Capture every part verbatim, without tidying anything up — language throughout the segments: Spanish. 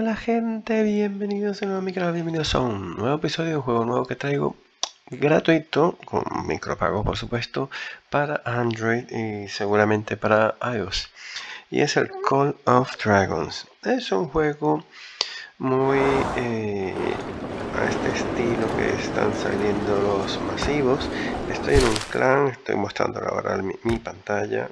Hola gente, bienvenidos de nuevo a mi canal, bienvenidos a un nuevo episodio de un juego nuevo que traigo gratuito, con micropago por supuesto, para Android y seguramente para iOS. Y es el Call of Dragons. Es un juego muy eh, a este estilo que están saliendo los masivos. Estoy en un clan, estoy mostrando ahora mi, mi pantalla.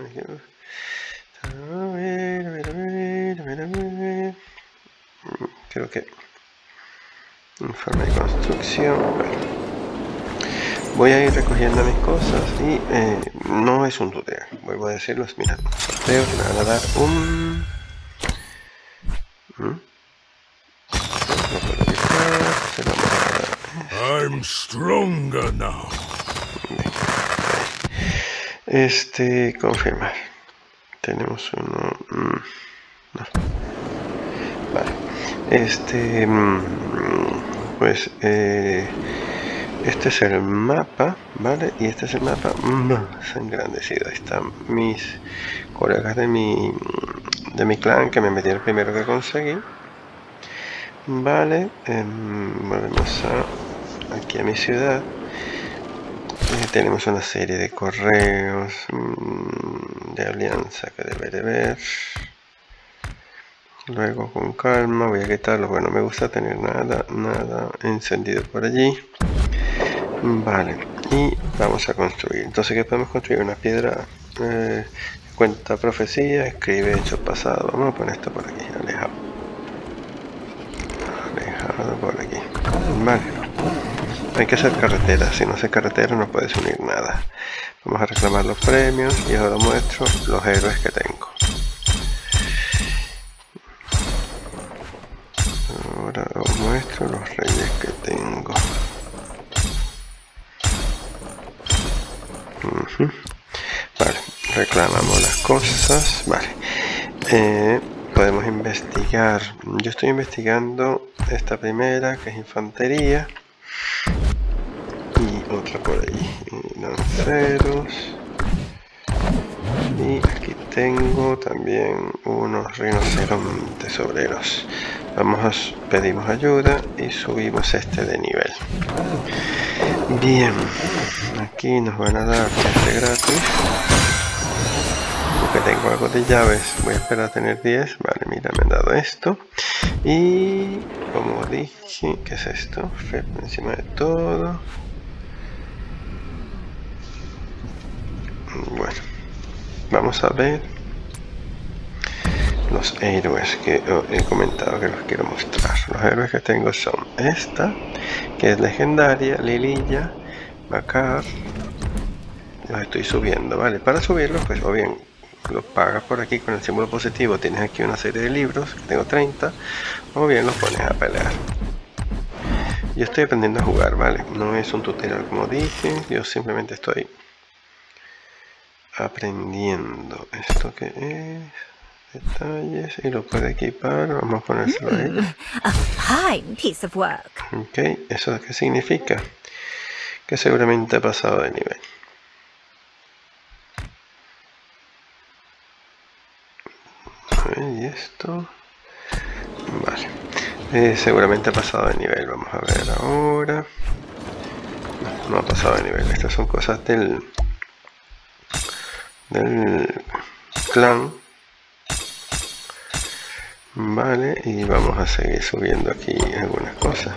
A ver, a ver, a ver, a ver, a ver. Creo que informe de construcción. Bueno, voy a ir recogiendo mis cosas y eh, no es un tutorial, vuelvo a decirlos. Mira, sorteo que me van a dar un ¿Mm? No puedo quitar, se lo vamos a dar. I'm stronger now. Este, confirmar. Tenemos uno. Mm, no. Vale. Este, mm, pues eh, este es el mapa, ¿vale? Y este es el mapa más engrandecido. Ahí están mis colegas de mi de mi clan que me metieron primero que conseguí. Vale, eh, volvemos a, aquí a mi ciudad. Eh, tenemos una serie de correos mmm, de alianza que deberé ver. Luego con calma voy a quitarlo, bueno, no me gusta tener nada, nada encendido por allí. Vale, y vamos a construir. Entonces, ¿qué podemos construir? Una piedra, eh, cuenta profecía, escribe hecho pasado. Vamos a poner esto por aquí, alejado. Alejado por aquí. Vale. Hay que hacer carretera, si no hace carretera no puedes unir nada. Vamos a reclamar los premios y ahora muestro los héroes que tengo. Ahora os muestro los reyes que tengo. Uh-huh. Vale, reclamamos las cosas. Vale, eh, podemos investigar. Yo estoy investigando esta primera, que es infantería, y otra por ahí, y lanceros. Y aquí tengo también unos rinocerontes obreros. Vamos a pedimos ayuda y subimos este de nivel. Bien, aquí nos van a dar este gratis. Porque tengo algo de llaves, voy a esperar a tener diez. Vale, mira, me han dado esto. Y como dije, ¿qué es esto? Fe por encima de todo. Bueno, vamos a ver los héroes que he comentado que los quiero mostrar. Los héroes que tengo son esta, que es legendaria, Lililla, Macar. Los estoy subiendo, ¿vale? Para subirlos, pues o bien los pagas por aquí con el símbolo positivo, tienes aquí una serie de libros, que tengo treinta, o bien los pones a pelear. Yo estoy aprendiendo a jugar, ¿vale? No es un tutorial como dije, yo simplemente estoy aprendiendo. ¿Esto que es? Detalles, y lo puede equipar, vamos a ponérselo mm, ahí. A fine piece of work. Ok, ¿eso qué significa? Que seguramente ha pasado de nivel. Y esto, vale, eh, seguramente ha pasado de nivel. Vamos a ver ahora. No, no ha pasado de nivel. Estas son cosas del del clan. Vale, y vamos a seguir subiendo aquí algunas cosas.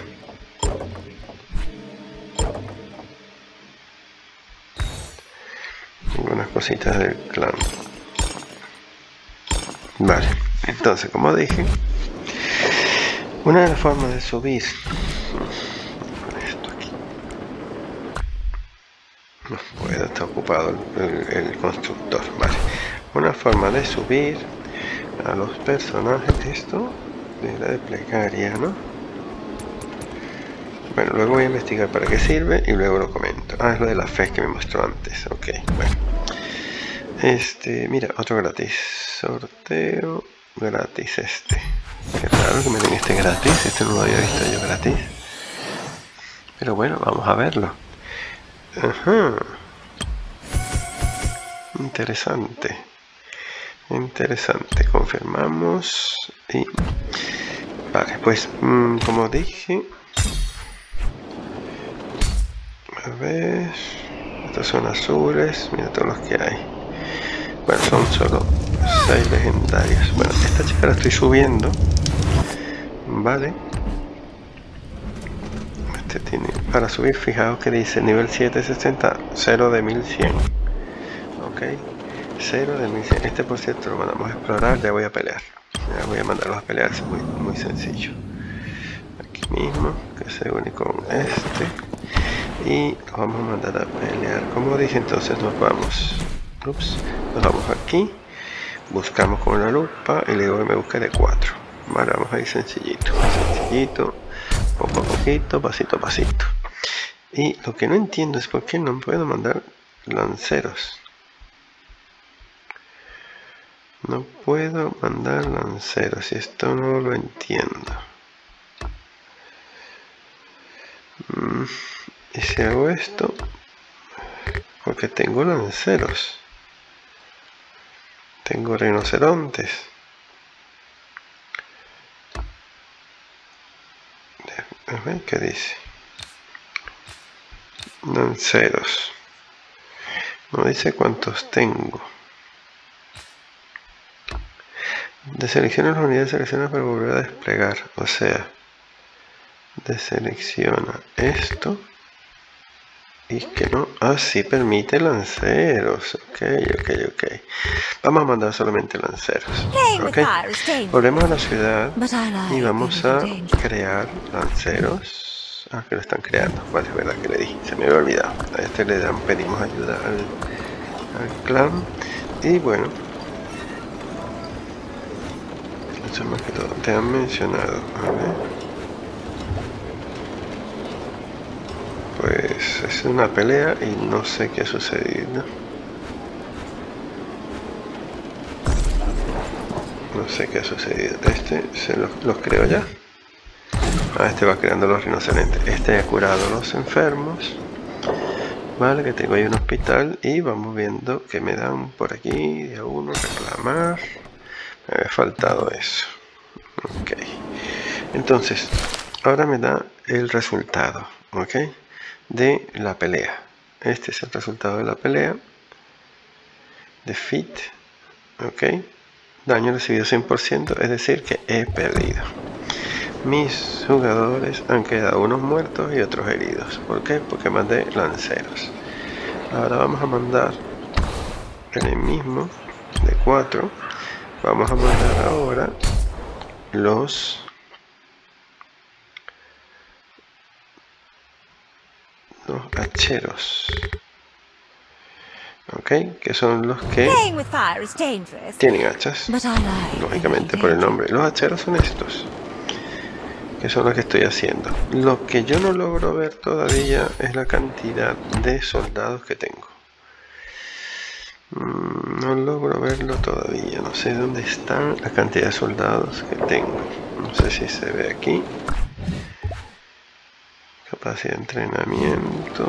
Algunas cositas del clan. Vale, entonces como dije, una de las formas de subir, esto aquí, no puedo, está ocupado el, el, el constructor. Vale, una forma de subir a los personajes, esto de la de plegaria, ¿no? Bueno, luego voy a investigar para qué sirve y luego lo comento. Ah, es lo de la fe que me mostró antes. Ok, bueno. Este, mira, otro gratis. Sorteo gratis este. Qué raro que me den este gratis. Este no lo había visto yo gratis. Pero bueno, vamos a verlo. Ajá. Interesante. Interesante. Confirmamos. Y Vale, pues mmm, como dije, a ver, estos son azules, mira todos los que hay. Bueno, son solo seis legendarios. Bueno, esta chica la estoy subiendo, vale. Este tiene para subir, fijaos que dice nivel siete sesenta, cero de mil cien. Ok, cero de mil cien. Este por cierto lo mandamos a explorar, ya voy a pelear. Ya voy a mandarlos a pelear, es muy, muy sencillo. Aquí mismo, que se une con este. Y los vamos a mandar a pelear. Como dije, entonces nos vamos. Ups, nos vamos aquí. Buscamos con la lupa y luego me busca de cuatro. Vale, vamos a ir sencillito. Sencillito. Poco a poquito, pasito a pasito. Y lo que no entiendo es por qué no puedo mandar lanceros. No puedo mandar lanceros y esto no lo entiendo. Mm, y si hago esto, porque tengo lanceros. Tengo rinocerontes. A ver qué dice. Lanceros. No dice cuántos tengo. Deselecciona las unidades seleccionadas para volver a desplegar. O sea, deselecciona esto. Y que no. Ah, sí permite lanceros. Ok, ok, ok. Vamos a mandar solamente lanceros. Ok. Volvemos a la ciudad. Y vamos a crear lanceros. Ah, que lo están creando. Vale, es verdad que le dije. Se me había olvidado. A este le dan, pedimos ayuda al, al clan. Y bueno. Eso más que todo. Te han mencionado. A ver. Pues es una pelea y no sé qué ha sucedido. No sé qué ha sucedido. Este se los, los creo ya. Ah, este va creando los rinocerontes. Este ha curado a los enfermos. Vale, que tengo ahí un hospital. Y vamos viendo que me dan por aquí. De a uno, reclamar. Me había faltado eso. Ok. Entonces, ahora me da el resultado. Ok. De la pelea. Este es el resultado de la pelea. Defeat. Ok. Daño recibido cien por ciento, es decir que he perdido. Mis jugadores han quedado unos muertos y otros heridos. ¿Por qué? Porque mandé lanceros. Ahora vamos a mandar el mismo de cuatro. Vamos a mandar ahora los los hacheros. Ok, que son los que tienen hachas, lógicamente por el nombre. Los hacheros son estos, que son los que estoy haciendo. Lo que yo no logro ver todavía es la cantidad de soldados que tengo. No logro verlo todavía, no sé dónde está la cantidad de soldados que tengo. No sé si se ve aquí. Capacidad de entrenamiento.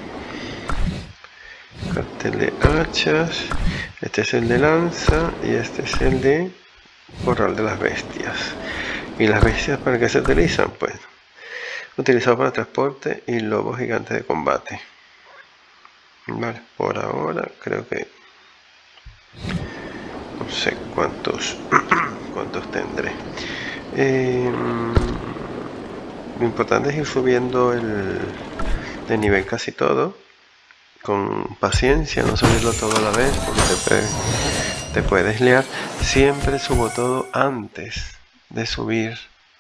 Cartel de hachas. Este es el de lanza y este es el de corral de las bestias. ¿Y las bestias para qué se utilizan? Pues utilizado para transporte y lobos gigantes de combate. Vale, por ahora creo que no sé cuántos cuántos tendré. Eh, lo importante es ir subiendo el de nivel casi todo. Con paciencia, no subirlo todo a la vez porque te, puede, te puedes liar. Siempre subo todo antes de subir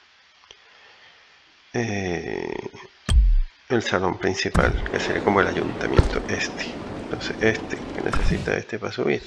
eh, el salón principal, que sería como el ayuntamiento este. Entonces este, que necesita este para subir.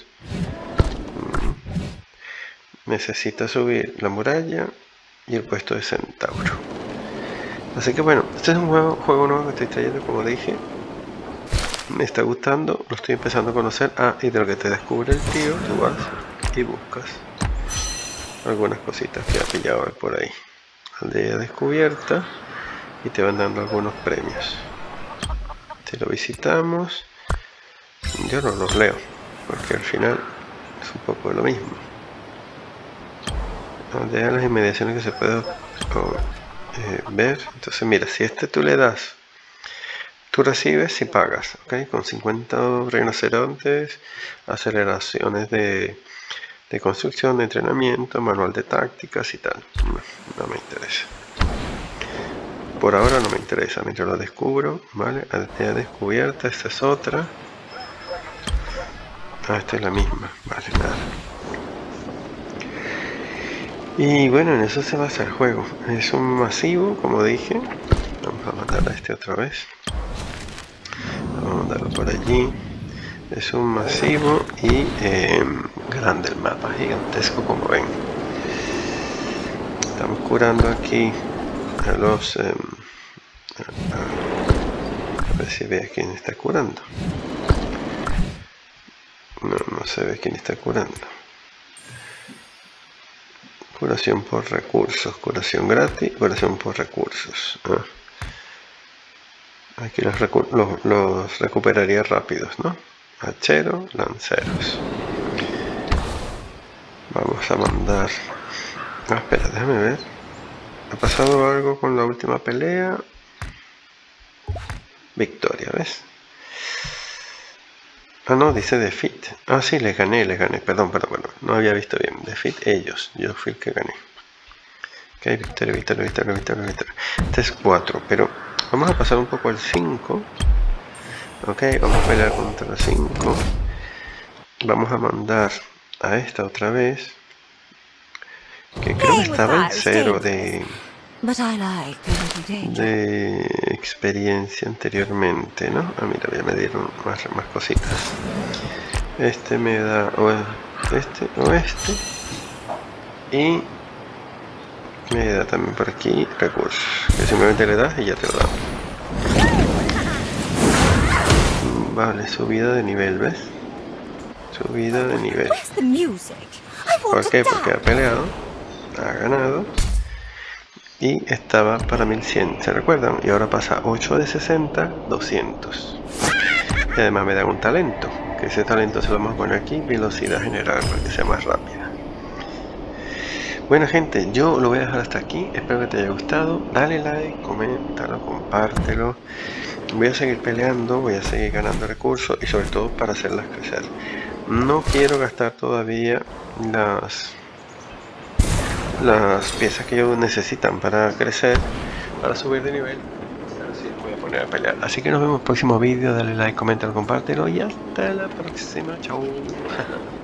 Mm. Necesita subir la muralla y el puesto de centauro. Así que bueno, este es un juego, juego nuevo que estoy trayendo, como dije. Me está gustando, lo estoy empezando a conocer. Ah, y de lo que te descubre el tío, tú vas y buscas algunas cositas que ha pillado por ahí. Aldea descubierta y te van dando algunos premios. Si lo visitamos, yo no los leo porque al final es un poco lo mismo. aldea en las inmediaciones que se puede oh, eh, ver. Entonces mira, si este tú le das, tú recibes y pagas, ¿ok? Con cincuenta rinocerontes, aceleraciones de, de construcción, de entrenamiento, manual de tácticas y tal. No, no me interesa. Por ahora no me interesa, mientras lo descubro, ¿vale? Aldea descubierta, esta es otra. Ah, esta es la misma, vale, nada. Y bueno, en eso se basa el juego. Es un masivo, como dije. Vamos a matar a este otra vez. Vamos a mandarlo por allí. Es un masivo y eh, grande el mapa, gigantesco como ven. Estamos curando aquí a los... Eh, a, a ver si ve a quién está curando. No, no se ve quién está curando. Curación por recursos, curación gratis, curación por recursos. Ah. Aquí los, recu los, los recuperaría rápidos, ¿no? Hachero, lanceros. Vamos a mandar... Ah, espera, déjame ver. ¿Ha pasado algo con la última pelea? Victoria, ¿ves? Ah, no, dice defeat. Ah, sí, les gané, les gané. Perdón, perdón, perdón. No había visto bien. Defeat ellos. Yo fui el que gané. Ok, victoria, victoria, victoria, victoria, victoria. Este es cuatro, pero vamos a pasar un poco al cinco. Ok, vamos a pelear contra el cinco. Vamos a mandar a esta otra vez. Que creo que estaba en cero de... de experiencia anteriormente, ¿no? Ah, mira, ya me dieron más, más cositas. Este me da o este o este. Y me da también por aquí recursos. Que simplemente le das y ya te lo da. Vale, subida de nivel, ¿ves? Subida de nivel. ¿Por qué? Porque ha peleado, ha ganado. Y estaba para mil cien, ¿se recuerdan? Y ahora pasa ocho de sesenta, doscientos. Y además me dan un talento, que ese talento se lo vamos a poner aquí, velocidad general, para que sea más rápida. Bueno gente, yo lo voy a dejar hasta aquí, espero que te haya gustado. Dale like, coméntalo, compártelo. Voy a seguir peleando, voy a seguir ganando recursos y sobre todo para hacerlas crecer. No quiero gastar todavía las... las piezas que ellos necesitan para crecer, para subir de nivel. Pero sí, voy a poner a pelear. Así que nos vemos en el próximo vídeo. Dale like, coméntalo, compártelo y hasta la próxima. Chao.